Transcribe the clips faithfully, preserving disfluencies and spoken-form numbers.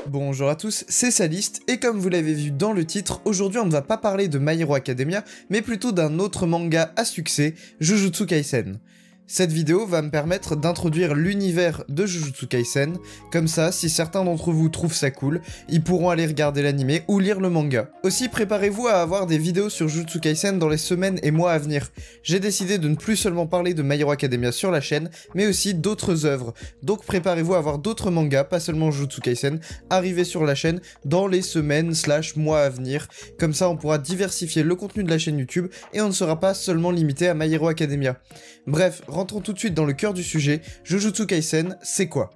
Bonjour à tous, c'est Saliste, et comme vous l'avez vu dans le titre, aujourd'hui on ne va pas parler de My Hero Academia, mais plutôt d'un autre manga à succès, Jujutsu Kaisen. Cette vidéo va me permettre d'introduire l'univers de Jujutsu Kaisen, comme ça, si certains d'entre vous trouvent ça cool, ils pourront aller regarder l'anime ou lire le manga. Aussi, préparez-vous à avoir des vidéos sur Jujutsu Kaisen dans les semaines et mois à venir. J'ai décidé de ne plus seulement parler de My Hero Academia sur la chaîne, mais aussi d'autres œuvres. Donc préparez-vous à avoir d'autres mangas, pas seulement Jujutsu Kaisen, arriver sur la chaîne dans les semaines slash mois à venir. Comme ça, on pourra diversifier le contenu de la chaîne YouTube et on ne sera pas seulement limité à My Hero Academia. Bref, rentrons tout de suite dans le cœur du sujet, Jujutsu Kaisen, c'est quoi?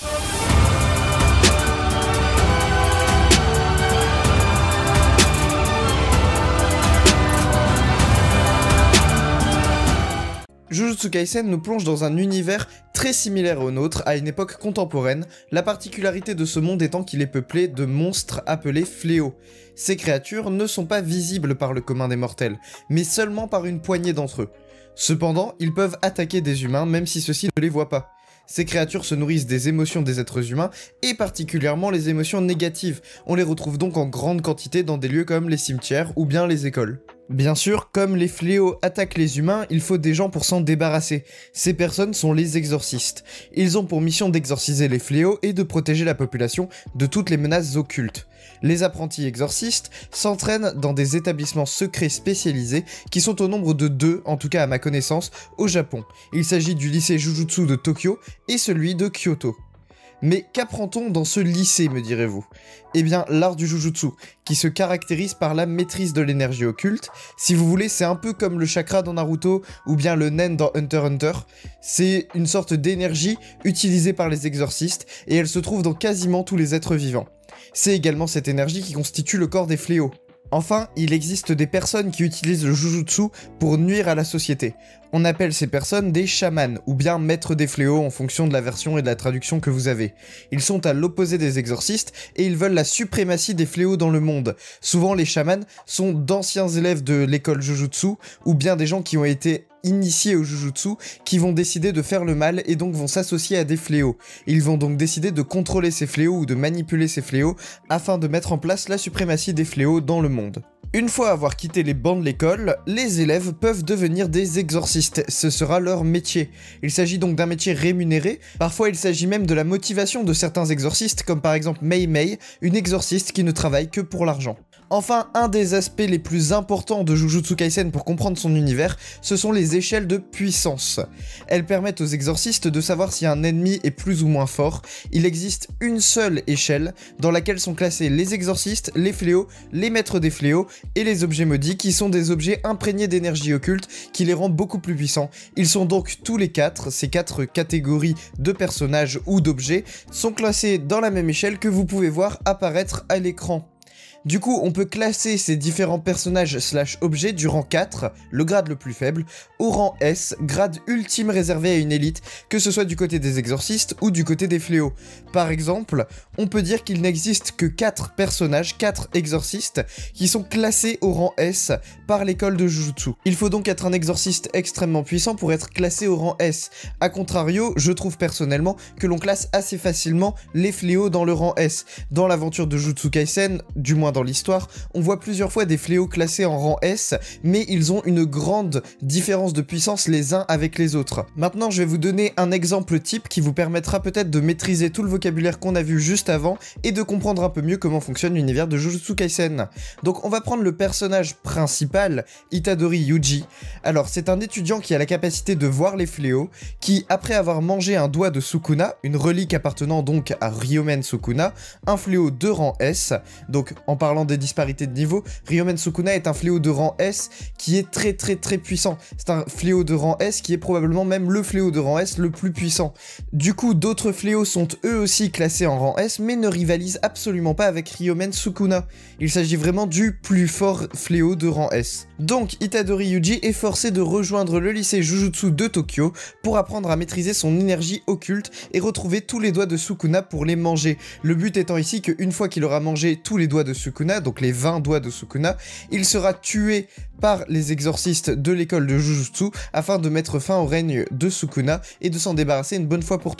Jujutsu Kaisen nous plonge dans un univers très similaire au nôtre à une époque contemporaine, la particularité de ce monde étant qu'il est peuplé de monstres appelés fléaux. Ces créatures ne sont pas visibles par le commun des mortels, mais seulement par une poignée d'entre eux. Cependant, ils peuvent attaquer des humains même si ceux-ci ne les voient pas. Ces créatures se nourrissent des émotions des êtres humains, et particulièrement les émotions négatives. On les retrouve donc en grande quantité dans des lieux comme les cimetières ou bien les écoles. Bien sûr, comme les fléaux attaquent les humains, il faut des gens pour s'en débarrasser. Ces personnes sont les exorcistes. Ils ont pour mission d'exorciser les fléaux et de protéger la population de toutes les menaces occultes. Les apprentis exorcistes s'entraînent dans des établissements secrets spécialisés qui sont au nombre de deux, en tout cas à ma connaissance, au Japon. Il s'agit du lycée Jujutsu de Tokyo et celui de Kyoto. Mais qu'apprend-on dans ce lycée, me direz-vous? Eh bien, l'art du Jujutsu, qui se caractérise par la maîtrise de l'énergie occulte. Si vous voulez, c'est un peu comme le chakra dans Naruto, ou bien le Nen dans Hunter x Hunter. C'est une sorte d'énergie utilisée par les exorcistes, et elle se trouve dans quasiment tous les êtres vivants. C'est également cette énergie qui constitue le corps des fléaux. Enfin, il existe des personnes qui utilisent le Jujutsu pour nuire à la société. On appelle ces personnes des chamans, ou bien maîtres des fléaux en fonction de la version et de la traduction que vous avez. Ils sont à l'opposé des exorcistes, et ils veulent la suprématie des fléaux dans le monde. Souvent, les chamans sont d'anciens élèves de l'école Jujutsu, ou bien des gens qui ont été initiés au Jujutsu, qui vont décider de faire le mal et donc vont s'associer à des fléaux. Ils vont donc décider de contrôler ces fléaux ou de manipuler ces fléaux afin de mettre en place la suprématie des fléaux dans le monde. Une fois avoir quitté les bancs de l'école, les élèves peuvent devenir des exorcistes, ce sera leur métier. Il s'agit donc d'un métier rémunéré, parfois il s'agit même de la motivation de certains exorcistes, comme par exemple Mei Mei, une exorciste qui ne travaille que pour l'argent. Enfin, un des aspects les plus importants de Jujutsu Kaisen pour comprendre son univers, ce sont les échelles de puissance. Elles permettent aux exorcistes de savoir si un ennemi est plus ou moins fort. Il existe une seule échelle dans laquelle sont classés les exorcistes, les fléaux, les maîtres des fléaux et les objets maudits qui sont des objets imprégnés d'énergie occulte qui les rend beaucoup plus puissants. Ils sont donc tous les quatre, ces quatre catégories de personnages ou d'objets sont classés dans la même échelle que vous pouvez voir apparaître à l'écran. Du coup, on peut classer ces différents personnages slash objets du rang quatre, le grade le plus faible, au rang S, grade ultime réservé à une élite, que ce soit du côté des exorcistes ou du côté des fléaux. Par exemple, on peut dire qu'il n'existe que quatre personnages, quatre exorcistes, qui sont classés au rang S par l'école de Jujutsu. Il faut donc être un exorciste extrêmement puissant pour être classé au rang S. A contrario, je trouve personnellement que l'on classe assez facilement les fléaux dans le rang S. Dans l'aventure de Jujutsu Kaisen, du moins dans l'histoire, on voit plusieurs fois des fléaux classés en rang S, mais ils ont une grande différence de puissance les uns avec les autres. Maintenant, je vais vous donner un exemple type qui vous permettra peut-être de maîtriser tout le vocabulaire qu'on a vu juste avant et de comprendre un peu mieux comment fonctionne l'univers de Jujutsu Kaisen. Donc on va prendre le personnage principal, Itadori Yuji. Alors c'est un étudiant qui a la capacité de voir les fléaux, qui après avoir mangé un doigt de Sukuna, une relique appartenant donc à Ryomen Sukuna, un fléau de rang S, donc en parlant des disparités de niveau, Ryomen Sukuna est un fléau de rang S qui est très très très puissant. C'est un fléau de rang S qui est probablement même le fléau de rang S le plus puissant. Du coup, d'autres fléaux sont eux aussi classés en rang S, mais ne rivalisent absolument pas avec Ryomen Sukuna. Il s'agit vraiment du plus fort fléau de rang S. Donc, Itadori Yuji est forcé de rejoindre le lycée Jujutsu de Tokyo pour apprendre à maîtriser son énergie occulte et retrouver tous les doigts de Sukuna pour les manger. Le but étant ici qu'une fois qu'il aura mangé tous les doigts de Sukuna, Sukuna, donc les vingt doigts de Sukuna, il sera tué par les exorcistes de l'école de Jujutsu afin de mettre fin au règne de Sukuna et de s'en débarrasser une bonne fois pour toutes.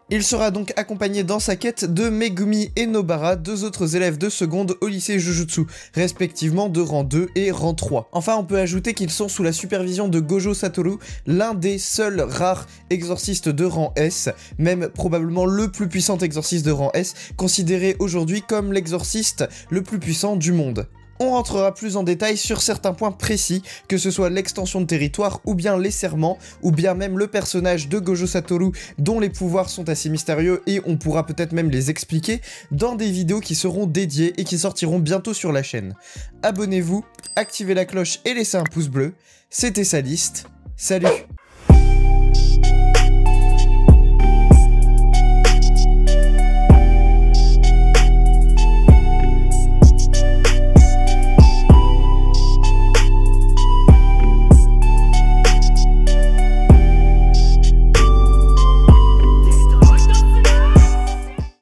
Il sera donc accompagné dans sa quête de Megumi et Nobara, deux autres élèves de seconde au lycée Jujutsu, respectivement de rang deux et rang trois. Enfin, on peut ajouter qu'ils sont sous la supervision de Gojo Satoru, l'un des seuls rares exorcistes de rang S, même probablement le plus puissant exorciste de rang S, considéré aujourd'hui comme l'exorciste le plus puissant du monde. On rentrera plus en détail sur certains points précis, que ce soit l'extension de territoire, ou bien les serments, ou bien même le personnage de Gojo Satoru, dont les pouvoirs sont assez mystérieux et on pourra peut-être même les expliquer dans des vidéos qui seront dédiées et qui sortiront bientôt sur la chaîne. Abonnez-vous, activez la cloche et laissez un pouce bleu. C'était Saliste, salut!